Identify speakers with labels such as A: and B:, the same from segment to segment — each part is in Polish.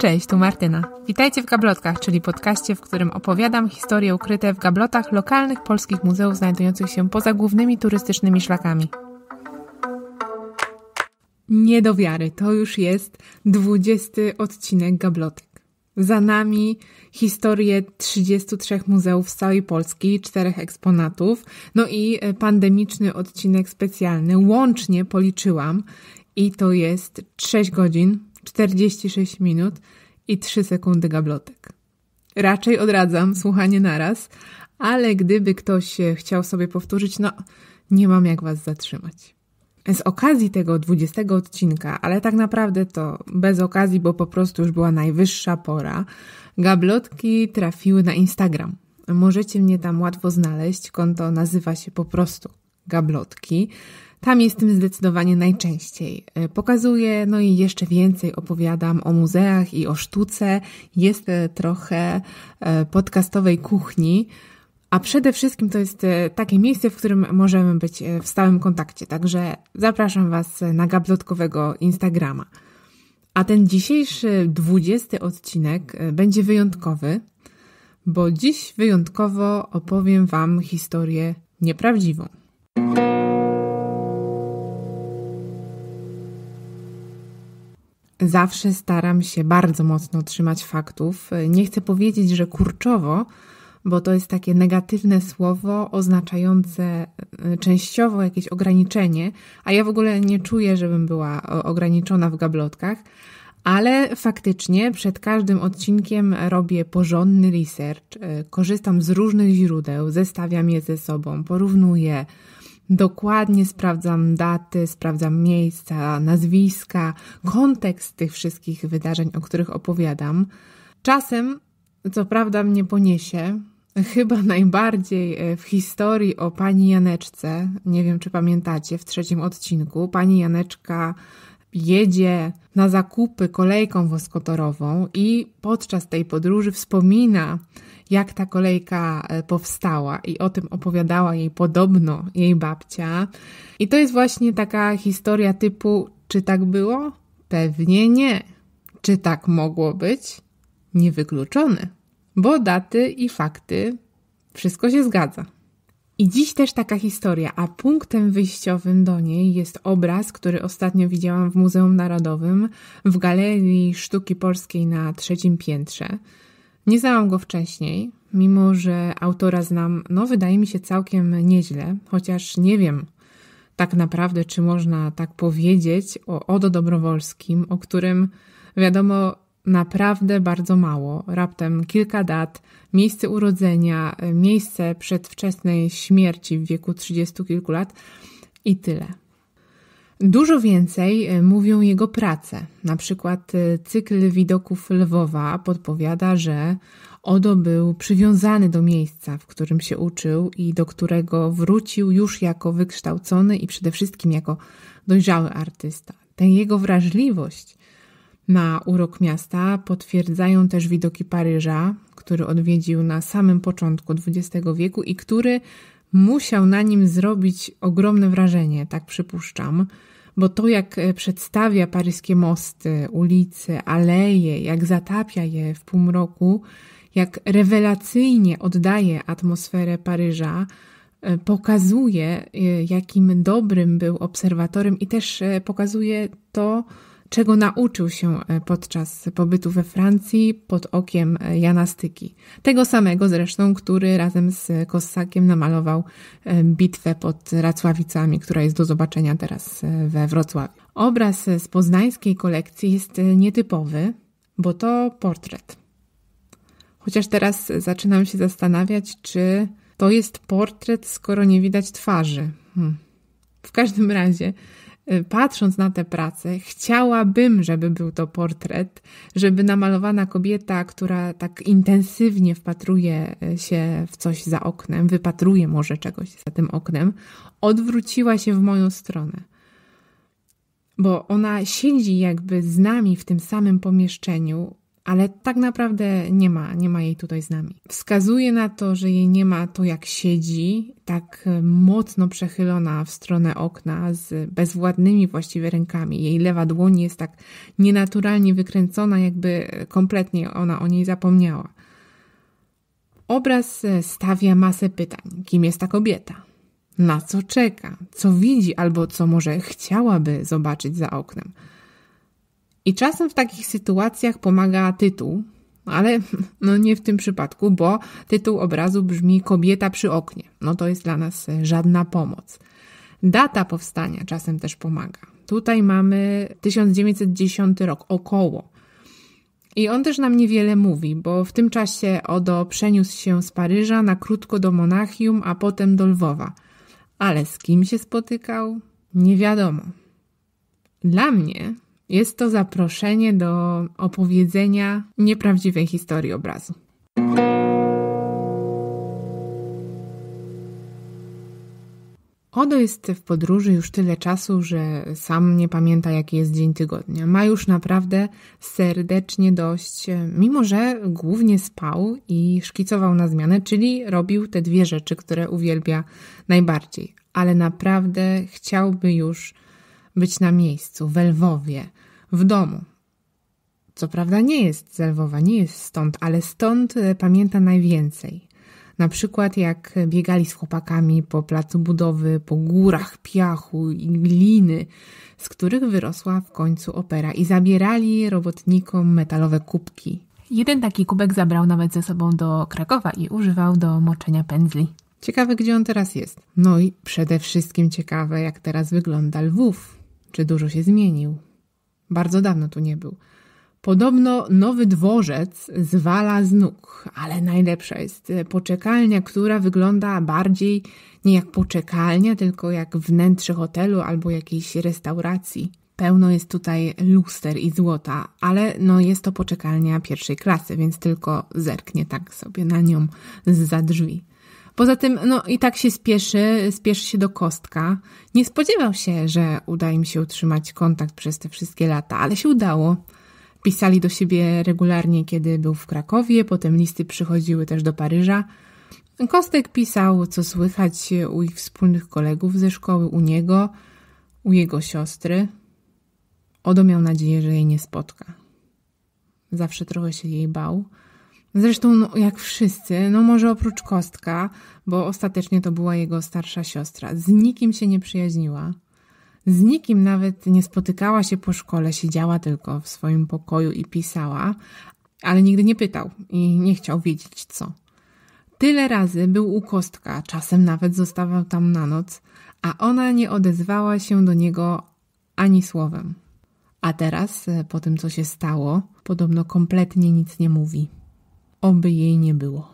A: Cześć, tu Martyna. Witajcie w Gablotkach, czyli podcaście, w którym opowiadam historie ukryte w gablotach lokalnych polskich muzeów znajdujących się poza głównymi turystycznymi szlakami. Nie do wiary, to już jest 20. odcinek Gablotek. Za nami historie 33 muzeów z całej Polski, 4 eksponatów, no i pandemiczny odcinek specjalny. Łącznie policzyłam i to jest 6 godzin, 46 minut i 3 sekundy gablotek. Raczej odradzam słuchanie naraz, ale gdyby ktoś chciał sobie powtórzyć, nie mam jak was zatrzymać. Z okazji tego 20 odcinka, ale tak naprawdę to bez okazji, bo po prostu już była najwyższa pora, gablotki trafiły na Instagram. Możecie mnie tam łatwo znaleźć, konto nazywa się po prostu Gablotki. Tam jestem zdecydowanie najczęściej. Pokazuję, i jeszcze więcej opowiadam o muzeach i o sztuce. Jest trochę podcastowej kuchni, a przede wszystkim to jest takie miejsce, w którym możemy być w stałym kontakcie. Także zapraszam was na gablotkowego Instagrama. A ten dzisiejszy 20 odcinek będzie wyjątkowy, bo dziś wyjątkowo opowiem wam historię nieprawdziwą. Zawsze staram się bardzo mocno trzymać faktów. Nie chcę powiedzieć, że kurczowo, bo to jest takie negatywne słowo oznaczające częściowo jakieś ograniczenie, a ja w ogóle nie czuję, żebym była ograniczona w gablotkach, ale faktycznie przed każdym odcinkiem robię porządny research, korzystam z różnych źródeł, zestawiam je ze sobą, porównuję, dokładnie sprawdzam daty, sprawdzam miejsca, nazwiska, kontekst tych wszystkich wydarzeń, o których opowiadam. Czasem, co prawda, mnie poniesie, chyba najbardziej w historii o pani Janeczce. Nie wiem, czy pamiętacie, w 3 odcinku pani Janeczka jedzie na zakupy kolejką woskotorową i podczas tej podróży wspomina, jak ta kolejka powstała i o tym opowiadała jej podobno jej babcia. I to jest właśnie taka historia typu, czy tak było? Pewnie nie. Czy tak mogło być? Niewykluczone. Bo daty i fakty, wszystko się zgadza. I dziś też taka historia, a punktem wyjściowym do niej jest obraz, który ostatnio widziałam w Muzeum Narodowym w Galerii Sztuki Polskiej na 3. piętrze. Nie znałam go wcześniej, mimo że autora znam, wydaje mi się całkiem nieźle, chociaż nie wiem tak naprawdę, czy można tak powiedzieć o Odo Dobrowolskim, o którym wiadomo naprawdę bardzo mało, raptem kilka dat, miejsce urodzenia, miejsce przedwczesnej śmierci w wieku 30 kilku lat i tyle. Dużo więcej mówią jego prace. Na przykład cykl widoków Lwowa podpowiada, że Odo był przywiązany do miejsca, w którym się uczył i do którego wrócił już jako wykształcony i przede wszystkim jako dojrzały artysta. Tę jego wrażliwość na urok miasta potwierdzają też widoki Paryża, który odwiedził na samym początku XX wieku i który musiał na nim zrobić ogromne wrażenie, tak przypuszczam, bo to jak przedstawia paryskie mosty, ulice, aleje, jak zatapia je w półmroku, jak rewelacyjnie oddaje atmosferę Paryża, pokazuje, jakim dobrym był obserwatorem i też pokazuje to, czego nauczył się podczas pobytu we Francji pod okiem Jana Styki. Tego samego zresztą, który razem z Kossakiem namalował bitwę pod Racławicami, która jest do zobaczenia teraz we Wrocławiu. Obraz z poznańskiej kolekcji jest nietypowy, bo to portret. Chociaż teraz zaczynam się zastanawiać, czy to jest portret, skoro nie widać twarzy. W każdym razie, patrząc na tę pracę, chciałabym, żeby był to portret, żeby namalowana kobieta, która tak intensywnie wpatruje się w coś za oknem, wypatruje może czegoś za tym oknem, odwróciła się w moją stronę. Bo ona siedzi jakby z nami w tym samym pomieszczeniu, Ale tak naprawdę nie ma jej tutaj z nami. Wskazuje na to, że jej nie ma to, jak siedzi, tak mocno przechylona w stronę okna, z bezwładnymi właściwie rękami. Jej lewa dłoń jest tak nienaturalnie wykręcona, jakby kompletnie ona o niej zapomniała. Obraz stawia masę pytań. Kim jest ta kobieta? Na co czeka? Co widzi albo co może chciałaby zobaczyć za oknem? I czasem w takich sytuacjach pomaga tytuł, ale nie w tym przypadku, bo tytuł obrazu brzmi Kobieta przy oknie. To jest dla nas żadna pomoc. Data powstania czasem też pomaga. Tutaj mamy 1910 rok, około. I on też nam niewiele mówi, bo w tym czasie Odo przeniósł się z Paryża na krótko do Monachium, a potem do Lwowa. Ale z kim się spotykał? Nie wiadomo. Dla mnie jest to zaproszenie do opowiedzenia nieprawdziwej historii obrazu. Odo jest w podróży już tyle czasu, że sam nie pamięta, jaki jest dzień tygodnia. Ma już naprawdę serdecznie dość, mimo że głównie spał i szkicował na zmianę, czyli robił te dwie rzeczy, które uwielbia najbardziej. Ale naprawdę chciałby już być na miejscu, w Lwowie, w domu. Co prawda nie jest z Lwowa, nie jest stąd, ale stąd pamięta najwięcej. Na przykład jak biegali z chłopakami po placu budowy, po górach piachu i gliny, z których wyrosła w końcu opera i zabierali robotnikom metalowe kubki.
B: Jeden taki kubek zabrał nawet ze sobą do Krakowa i używał do moczenia pędzli.
A: Ciekawe, gdzie on teraz jest. I przede wszystkim ciekawe, jak teraz wygląda Lwów. Czy dużo się zmienił? Bardzo dawno tu nie był. Podobno nowy dworzec zwala z nóg, ale najlepsza jest poczekalnia, która wygląda bardziej nie jak poczekalnia, tylko jak wnętrze hotelu albo jakiejś restauracji. Pełno jest tutaj luster i złota, ale jest to poczekalnia pierwszej klasy, więc tylko zerknie tak sobie na nią zza drzwi. Poza tym, i tak się spieszy się do Kostka. Nie spodziewał się, że uda im się utrzymać kontakt przez te wszystkie lata, ale się udało. Pisali do siebie regularnie, kiedy był w Krakowie, potem listy przychodziły też do Paryża. Kostek pisał, co słychać u ich wspólnych kolegów ze szkoły, u niego, u jego siostry. Odo miał nadzieję, że jej nie spotka. Zawsze trochę się jej bał. Zresztą, jak wszyscy, może oprócz Kostka, bo ostatecznie to była jego starsza siostra. Z nikim się nie przyjaźniła. Z nikim nawet nie spotykała się po szkole, siedziała tylko w swoim pokoju i pisała, ale nigdy nie pytał i nie chciał wiedzieć co. Tyle razy był u Kostka, czasem nawet zostawał tam na noc, a ona nie odezwała się do niego ani słowem. A teraz, po tym co się stało, podobno kompletnie nic nie mówi. Oby jej nie było.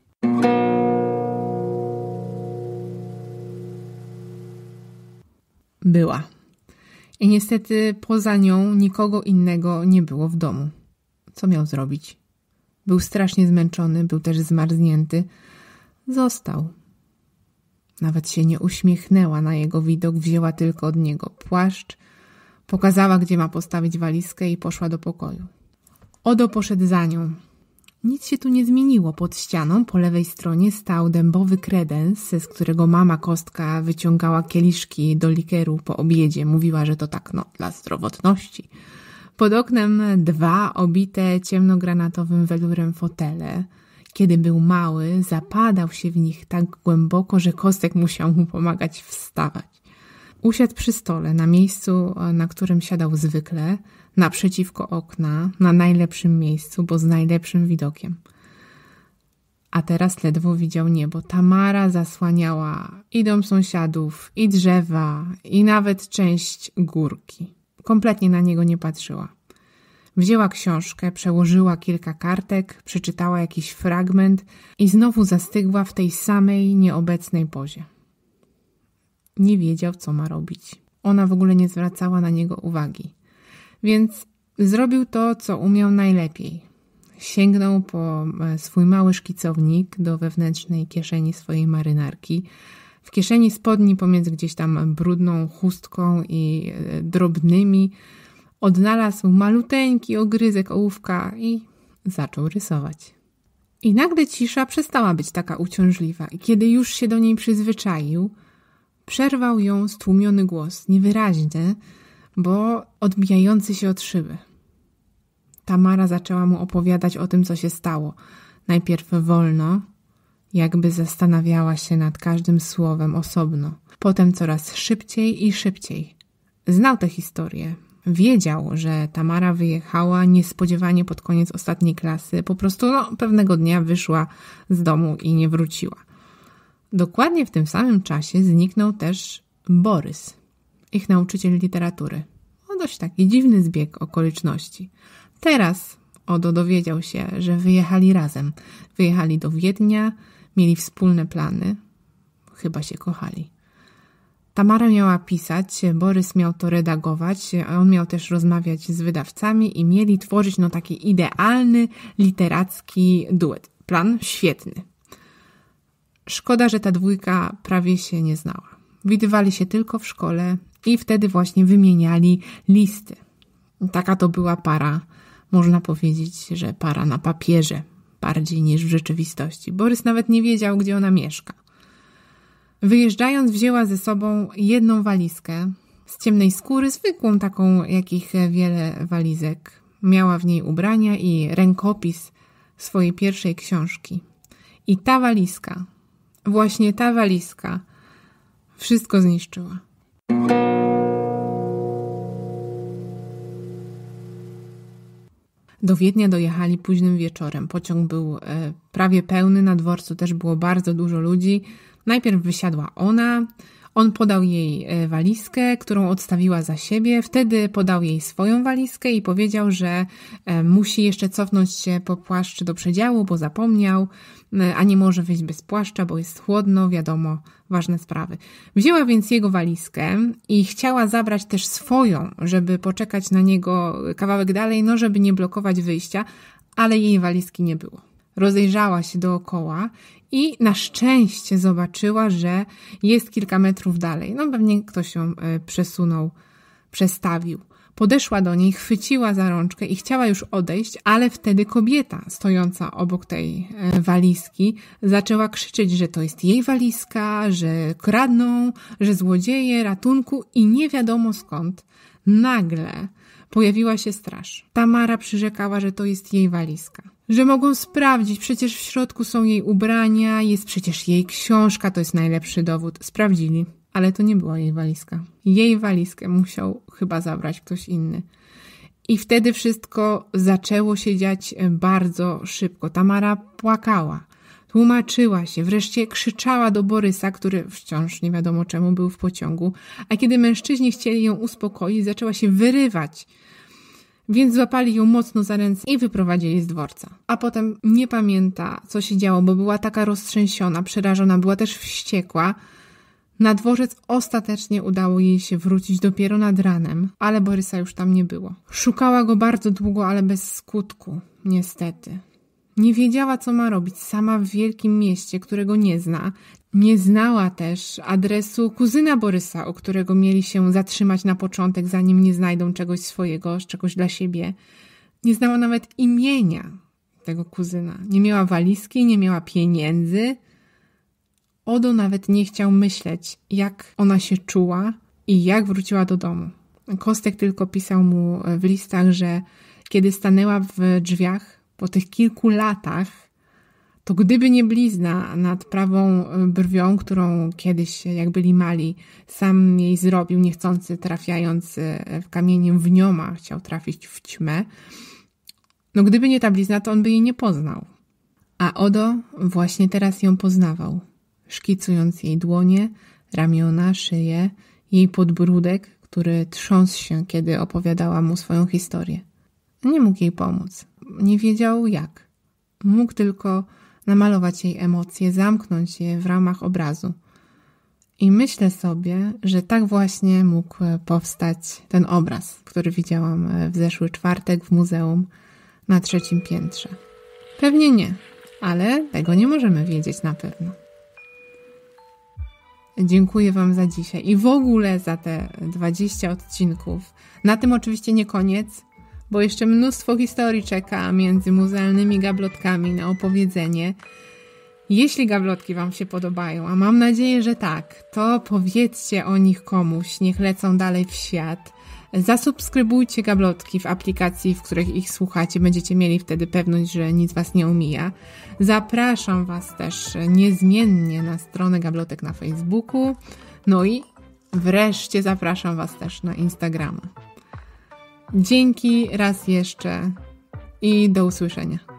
A: Była. I niestety poza nią nikogo innego nie było w domu. Co miał zrobić? Był strasznie zmęczony, był też zmarznięty. Został. Nawet się nie uśmiechnęła na jego widok, wzięła tylko od niego płaszcz, pokazała, gdzie ma postawić walizkę i poszła do pokoju. Odo poszedł za nią. Nic się tu nie zmieniło. Pod ścianą po lewej stronie stał dębowy kredens, z którego mama Kostka wyciągała kieliszki do likeru po obiedzie. Mówiła, że to tak dla zdrowotności. Pod oknem 2 obite ciemnogranatowym welurem fotele. Kiedy był mały, zapadał się w nich tak głęboko, że Kostek musiał mu pomagać wstawać. Usiadł przy stole, na miejscu, na którym siadał zwykle, naprzeciwko okna, na najlepszym miejscu, bo z najlepszym widokiem. A teraz ledwo widział niebo. Tamara zasłaniała i dom sąsiadów, i drzewa, i nawet część górki. Kompletnie na niego nie patrzyła. Wzięła książkę, przełożyła kilka kartek, przeczytała jakiś fragment i znowu zastygła w tej samej nieobecnej pozie. Nie wiedział, co ma robić. Ona w ogóle nie zwracała na niego uwagi. Więc zrobił to, co umiał najlepiej. Sięgnął po swój mały szkicownik do wewnętrznej kieszeni swojej marynarki. W kieszeni spodni pomiędzy gdzieś tam brudną chustką i drobnymi odnalazł maluteńki ogryzek ołówka i zaczął rysować. I nagle cisza przestała być taka uciążliwa i kiedy już się do niej przyzwyczaił, przerwał ją stłumiony głos, niewyraźny, bo odbijający się od szyby. Tamara zaczęła mu opowiadać o tym, co się stało. Najpierw wolno, jakby zastanawiała się nad każdym słowem osobno. Potem coraz szybciej i szybciej. Znał tę historię. Wiedział, że Tamara wyjechała niespodziewanie pod koniec ostatniej klasy. Po prostu pewnego dnia wyszła z domu i nie wróciła. Dokładnie w tym samym czasie zniknął też Borys, ich nauczyciel literatury. Dość taki dziwny zbieg okoliczności. Teraz Odo dowiedział się, że wyjechali razem. Wyjechali do Wiednia, mieli wspólne plany. Chyba się kochali. Tamara miała pisać, Borys miał to redagować, a on miał też rozmawiać z wydawcami i mieli tworzyć taki idealny, literacki duet. Plan świetny. Szkoda, że ta dwójka prawie się nie znała. Widywali się tylko w szkole i wtedy właśnie wymieniali listy. Taka to była para, można powiedzieć, że para na papierze, bardziej niż w rzeczywistości. Borys nawet nie wiedział, gdzie ona mieszka. Wyjeżdżając wzięła ze sobą jedną walizkę z ciemnej skóry, zwykłą taką, jakich wiele walizek. Miała w niej ubrania i rękopis swojej pierwszej książki. I ta walizka, właśnie ta walizka, wszystko zniszczyła. Do Wiednia dojechali późnym wieczorem. Pociąg był prawie pełny, na dworcu też było bardzo dużo ludzi. Najpierw wysiadła ona, on podał jej walizkę, którą odstawiła za siebie. Wtedy podał jej swoją walizkę i powiedział, że musi jeszcze cofnąć się po płaszcz do przedziału, bo zapomniał, a nie może wyjść bez płaszcza, bo jest chłodno, wiadomo, ważne sprawy. Wzięła więc jego walizkę i chciała zabrać też swoją, żeby poczekać na niego kawałek dalej, żeby nie blokować wyjścia, ale jej walizki nie było. Rozejrzała się dookoła i na szczęście zobaczyła, że jest kilka metrów dalej. Pewnie ktoś ją przesunął, przestawił. Podeszła do niej, chwyciła za rączkę i chciała już odejść, ale wtedy kobieta stojąca obok tej walizki zaczęła krzyczeć, że to jest jej walizka, że kradną, że złodzieje, ratunku i nie wiadomo skąd. Nagle pojawiła się straż. Tamara przyrzekała, że to jest jej walizka. Że mogą sprawdzić, przecież w środku są jej ubrania, jest przecież jej książka, to jest najlepszy dowód. Sprawdzili, ale to nie była jej walizka. Jej walizkę musiał chyba zabrać ktoś inny. I wtedy wszystko zaczęło się dziać bardzo szybko. Tamara płakała, tłumaczyła się, wreszcie krzyczała do Borysa, który wciąż nie wiadomo czemu był w pociągu, a kiedy mężczyźni chcieli ją uspokoić, zaczęła się wyrywać. Więc złapali ją mocno za ręce i wyprowadzili z dworca. A potem nie pamięta, co się działo, bo była taka roztrzęsiona, przerażona, była też wściekła. Na dworzec ostatecznie udało jej się wrócić dopiero nad ranem, ale Borysa już tam nie było. Szukała go bardzo długo, ale bez skutku, niestety. Nie wiedziała, co ma robić, sama w wielkim mieście, którego nie zna. Nie znała też adresu kuzyna Borysa, u którego mieli się zatrzymać na początek, zanim nie znajdą czegoś swojego, czegoś dla siebie. Nie znała nawet imienia tego kuzyna. Nie miała walizki, nie miała pieniędzy. Odo nawet nie chciał myśleć, jak ona się czuła i jak wróciła do domu. Kostek tylko pisał mu w listach, że kiedy stanęła w drzwiach po tych kilku latach, to gdyby nie blizna nad prawą brwią, którą kiedyś, jak byli mali, sam jej zrobił, niechcący trafiając kamieniem w nioma, chciał trafić w ćmę. Gdyby nie ta blizna, to on by jej nie poznał. A Odo właśnie teraz ją poznawał, szkicując jej dłonie, ramiona, szyję, jej podbródek, który trząsł się, kiedy opowiadała mu swoją historię. Nie mógł jej pomóc. Nie wiedział jak. Mógł tylko namalować jej emocje, zamknąć je w ramach obrazu. I myślę sobie, że tak właśnie mógł powstać ten obraz, który widziałam w zeszły czwartek w muzeum na 3. piętrze. Pewnie nie, ale tego nie możemy wiedzieć na pewno. Dziękuję Wam za dzisiaj i w ogóle za te 20 odcinków. Na tym oczywiście nie koniec, bo jeszcze mnóstwo historii czeka między muzealnymi gablotkami na opowiedzenie. Jeśli gablotki Wam się podobają, a mam nadzieję, że tak, to powiedzcie o nich komuś, niech lecą dalej w świat. Zasubskrybujcie gablotki w aplikacji, w których ich słuchacie, będziecie mieli wtedy pewność, że nic Was nie omija. Zapraszam Was też niezmiennie na stronę Gablotek na Facebooku, no i wreszcie zapraszam Was też na Instagrama. Dzięki raz jeszcze i do usłyszenia.